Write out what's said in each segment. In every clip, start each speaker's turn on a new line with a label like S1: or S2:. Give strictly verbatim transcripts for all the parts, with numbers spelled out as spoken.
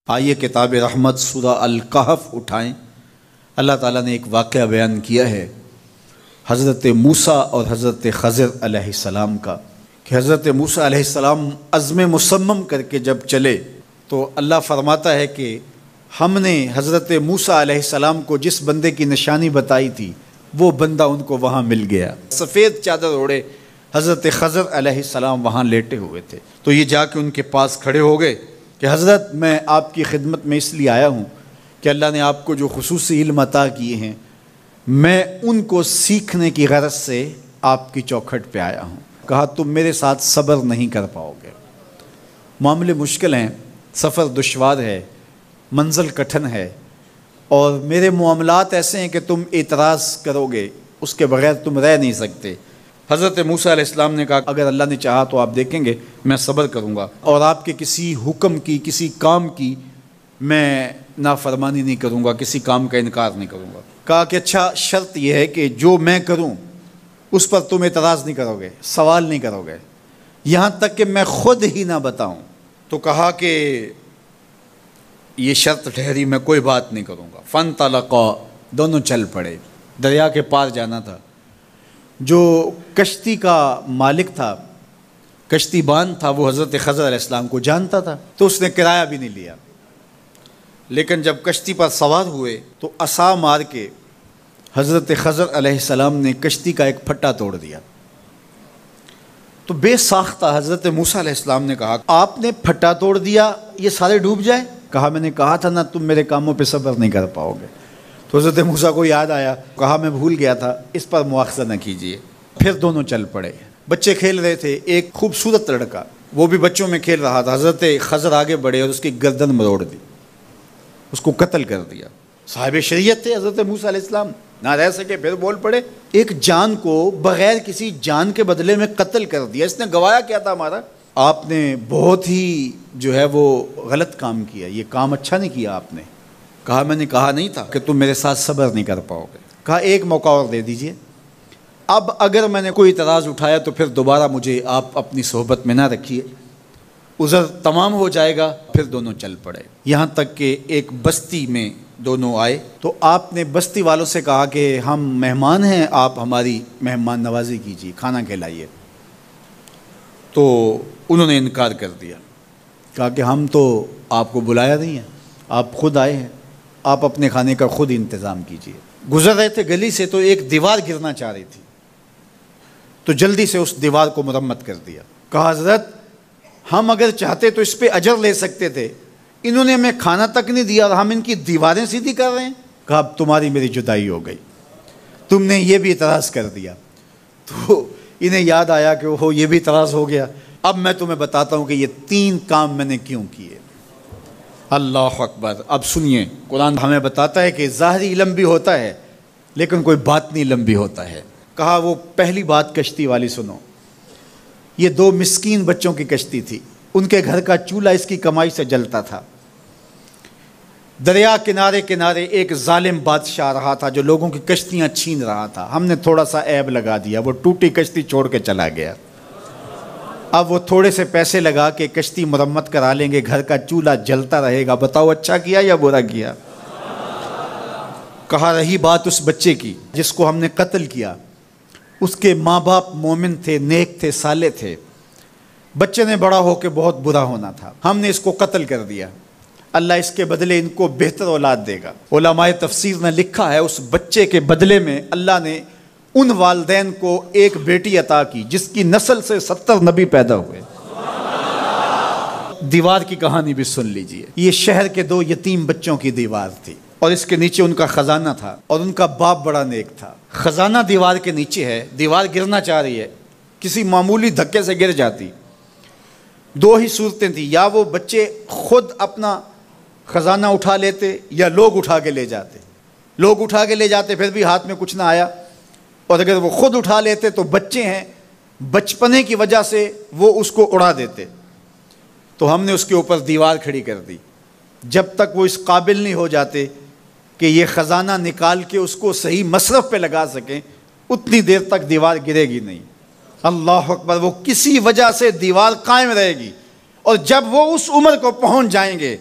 S1: آئیے کتاب رحمت سورہ الکہف اٹھائیں۔ اللہ تعالیٰ نے ایک واقعہ بیان کیا ہے حضرت موسیٰ اور حضرت خضر علیہ السلام کا، کہ حضرت موسیٰ علیہ السلام عزم مصمم کر کے جب چلے تو اللہ فرماتا ہے کہ ہم نے حضرت موسیٰ علیہ السلام کو جس بندے کی نشانی بتائی تھی وہ بندہ ان کو وہاں مل گیا۔ سفید چادر اوڑھے حضرت خضر علیہ السلام وہاں لیٹے ہوئے تھے، تو یہ جا کے ان کے پاس کھڑے ہو گئے کہ حضرت میں آپ کی خدمت میں اس لیے آیا ہوں کہ اللہ نے آپ کو جو خصوصی علم عطا کیے ہیں میں ان کو سیکھنے کی غرض سے آپ کی چوکھٹ پہ آیا ہوں۔ کہا تم میرے ساتھ صبر نہیں کر پاؤ گے، معاملے مشکل ہیں، سفر دشوار ہے، منزل کٹھن ہے، اور میرے معاملات ایسے ہیں کہ تم اعتراض کرو گے اس کے بغیر تم رہ نہیں سکتے۔ حضرت موسیٰ علیہ السلام نے کہا اگر اللہ نے چاہا تو آپ دیکھیں گے میں صبر کروں گا اور آپ کے کسی حکم کی کسی کام کی میں نافرمانی نہیں کروں گا، کسی کام کا انکار نہیں کروں گا۔ کہا کہ اچھا شرط یہ ہے کہ جو میں کروں اس پر تم اعتراض نہیں کرو گے، سوال نہیں کرو گے، یہاں تک کہ میں خود ہی نہ بتاؤں۔ تو کہا کہ یہ شرط ٹھہری، میں کوئی بات نہیں کروں گا۔ فانطلقا، دونوں چل پڑے، دریا کے پار جانا تھا۔ جو کشتی کا مالک تھا، کشتی بان تھا، وہ حضرت خضر علیہ السلام کو جانتا تھا تو اس نے کرایہ بھی نہیں لیا، لیکن جب کشتی پر سوار ہوئے تو عصا مار کے حضرت خضر علیہ السلام نے کشتی کا ایک پھٹا توڑ دیا۔ تو بے ساختہ حضرت موسیٰ علیہ السلام نے کہا آپ نے پھٹا توڑ دیا، یہ سارے ڈوب جائیں؟ کہا میں نے کہا تھا نا تم میرے کاموں پہ صبر نہیں کر پاؤ گے۔ تو حضرت موسیٰ کو یاد آیا، کہا میں بھول گیا تھا، اس پر مواخذہ نہ کیجیے۔ پھر دونوں چل پڑے، بچے کھیل رہے تھے، ایک خوبصورت لڑکا وہ بھی بچوں میں کھیل رہا تھا۔ حضرت خضر آگے بڑھے اور اس کی گردن مروڑ دی، اس کو قتل کر دیا۔ صاحب شریعت تھے حضرت موسیٰ علیہ السلام، نہ رہ سکے، پھر بول پڑے ایک جان کو بغیر کسی جان کے بدلے میں قتل کر دیا، اس نے گوایا کیا تھا ہمارا؟ آپ نے بہت ہی جو ہے وہ غلط کام کیا، یہ کام اچھا نہیں کیا آپ نے۔ کہا میں نے کہا نہیں تھا کہ تم میرے ساتھ صبر نہیں کر پاؤ گے۔ کہا ایک موقع اور دے دیجئے، اب اگر میں نے کوئی اعتراض اٹھایا تو پھر دوبارہ مجھے آپ اپنی صحبت میں نہ رکھیے، عذر تمام ہو جائے گا۔ پھر دونوں چل پڑے، یہاں تک کہ ایک بستی میں دونوں آئے تو آپ نے بستی والوں سے کہا کہ ہم مہمان ہیں، آپ ہماری مہمان نوازی کیجیے، کھانا کھلائیے۔ تو انہوں نے انکار کر دیا، کہا کہ ہم تو آپ کو بلایا نہیں ہے، آپ خود آئے ہیں، آپ اپنے کھانے کا خود انتظام کیجیے۔ گزر رہے تھے گلی سے تو ایک دیوار گرنا چاہ رہی تھی، تو جلدی سے اس دیوار کو مرمت کر دیا۔ کہا حضرت ہم اگر چاہتے تو اس پہ اجر لے سکتے تھے، انہوں نے ہمیں کھانا تک نہیں دیا اور ہم ان کی دیواریں سیدھی کر رہے ہیں۔ کہا اب تمہاری میری جدائی ہو گئی، تم نے یہ بھی اعتراض کر دیا۔ تو انہیں یاد آیا کہ وہ یہ بھی اعتراض ہو گیا، اب میں تمہیں بتاتا ہوں کہ یہ تین کام میں نے کیوں کیے۔ اللہ اکبر۔ اب سنیے، قرآن ہمیں بتاتا ہے کہ ظاہری علم بھی ہوتا ہے لیکن کوئی باطنی علم بھی ہوتا ہے۔ کہا وہ پہلی بات کشتی والی سنو، یہ دو مسکین بچوں کی کشتی تھی، ان کے گھر کا چولہا اس کی کمائی سے جلتا تھا۔ دریا کنارے کنارے ایک ظالم بادشاہ رہا تھا جو لوگوں کی کشتیاں چھین رہا تھا، ہم نے تھوڑا سا عیب لگا دیا، وہ ٹوٹی کشتی چھوڑ کے چلا گیا۔ اب وہ تھوڑے سے پیسے لگا کے کشتی مرمت کرا لیں گے، گھر کا چولہا جلتا رہے گا، بتاؤ اچھا کیا یا برا کیا؟ کہا رہی بات اس بچے کی جس کو ہم نے قتل کیا، اس کے ماں باپ مومن تھے، نیک تھے، صالح تھے، بچے نے بڑا ہو کے بہت برا ہونا تھا، ہم نے اس کو قتل کر دیا، اللہ اس کے بدلے ان کو بہتر اولاد دے گا۔ علماء تفسیر نے لکھا ہے اس بچے کے بدلے میں اللہ نے ان والدین کو ایک بیٹی عطا کی جس کی نسل سے ستر نبی پیدا ہوئے۔ دیوار کی کہانی بھی سن لیجئے، یہ شہر کے دو یتیم بچوں کی دیوار تھی اور اس کے نیچے ان کا خزانہ تھا اور ان کا باپ بڑا نیک تھا۔ خزانہ دیوار کے نیچے ہے، دیوار گرنا چاہ رہی ہے، کسی معمولی دھکے سے گر جاتی۔ دو ہی صورتیں تھیں، یا وہ بچے خود اپنا خزانہ اٹھا لیتے یا لوگ اٹھا کے لے جاتے۔ لوگ اٹھا کے لے جاتے پھر بھی ہاتھ میں کچھ نہ آیا، اور اگر وہ خود اٹھا لیتے تو بچے ہیں، بچپنے کی وجہ سے وہ اس کو اڑا دیتے۔ تو ہم نے اس کے اوپر دیوار کھڑی کر دی، جب تک وہ اس قابل نہیں ہو جاتے کہ یہ خزانہ نکال کے اس کو صحیح مصرف پہ لگا سکیں، اتنی دیر تک دیوار گرے گی نہیں۔ اللہ اکبر۔ وہ کسی وجہ سے دیوار قائم رہے گی، اور جب وہ اس عمر کو پہنچ جائیں گے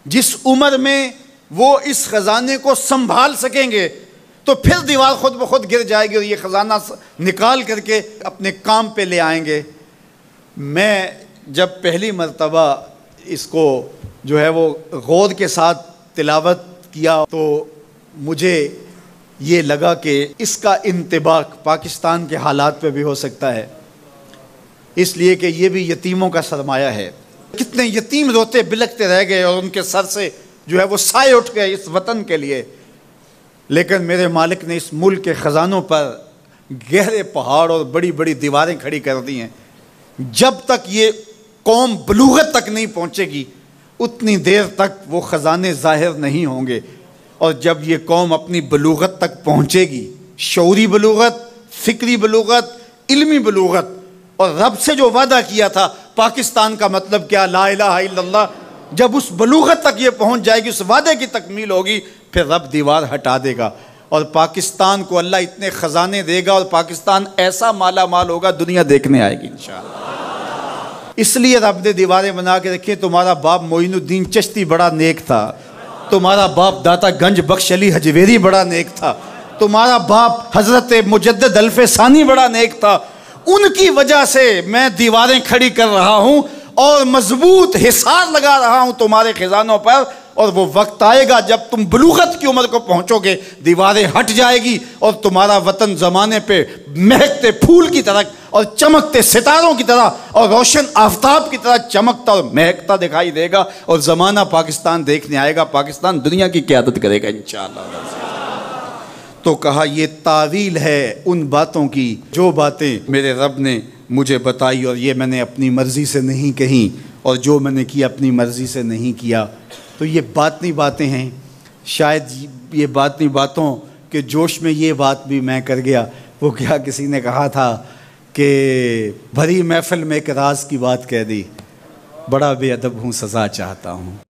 S1: جس عمر میں وہ اس خزانے کو سنبھال سکیں گے تو پھر دیوار خود بخود گر جائے گی اور یہ خزانہ نکال کر کے اپنے کام پہ لے آئیں گے۔ میں جب پہلی مرتبہ اس کو جو ہے وہ غور کے ساتھ تلاوت کیا تو مجھے یہ لگا کہ اس کا انطباق پاکستان کے حالات پہ بھی ہو سکتا ہے، اس لیے کہ یہ بھی یتیموں کا سرمایہ ہے۔ کتنے یتیم روتے بلکتے رہ گئے اور ان کے سر سے جو ہے وہ سائے اٹھ گئے اس وطن کے لیے، لیکن میرے مالک نے اس ملک کے خزانوں پر گہرے پہاڑ اور بڑی بڑی دیواریں کھڑی کر دی ہیں۔ جب تک یہ قوم بلوغت تک نہیں پہنچے گی اتنی دیر تک وہ خزانے ظاہر نہیں ہوں گے، اور جب یہ قوم اپنی بلوغت تک پہنچے گی، شعوری بلوغت، فکری بلوغت، علمی بلوغت، اور رب سے جو وعدہ کیا تھا پاکستان کا مطلب کیا، لا الہ الا اللہ، جب اس بلوغت تک یہ پہنچ جائے گی، اس وعدے کی تکمیل ہوگی، پھر رب دیوار ہٹا دے گا اور پاکستان کو اللہ اتنے خزانے دے گا اور پاکستان ایسا مالا مال ہوگا دنیا دیکھنے آئے گی انشاءاللہ۔ اس لیے رب نے دیواریں بنا کے رکھی۔ تمہارا باپ معین الدین چشتی بڑا نیک تھا، تمہارا باپ داتا گنج بخش علی حجویری بڑا نیک تھا، تمہارا باپ حضرت مجدد الف ثانی بڑا نیک تھا، ان کی وجہ سے میں دیواریں کھڑی کر رہا ہوں اور مضبوط حصار لگا رہا ہوں تمہارے خزانوں پر، اور وہ وقت آئے گا جب تم بلوغت کی عمر کو پہنچو گے دیواریں ہٹ جائے گی اور تمہارا وطن زمانے پہ مہکتے پھول کی طرح اور چمکتے ستاروں کی طرح اور روشن آفتاب کی طرح چمکتا اور مہکتا دکھائی دے گا، اور زمانہ پاکستان دیکھنے آئے گا، پاکستان دنیا کی قیادت کرے گا انشاءاللہ۔ تو کہا یہ تعویل ہے ان باتوں کی جو باتیں میرے رب نے مجھے بتائی، اور یہ میں نے اپنی مرضی سے نہیں کہیں، اور جو میں نے کیا اپنی مرضی سے نہیں کیا۔ تو یہ باطنی باتیں ہیں، شاید یہ باطنی باتوں کے جوش میں یہ بات بھی میں کر گیا۔ وہ کیا کسی نے کہا تھا کہ بھری محفل میں ایک راز کی بات کہہ دی، بڑا بے ادب ہوں سزا چاہتا ہوں۔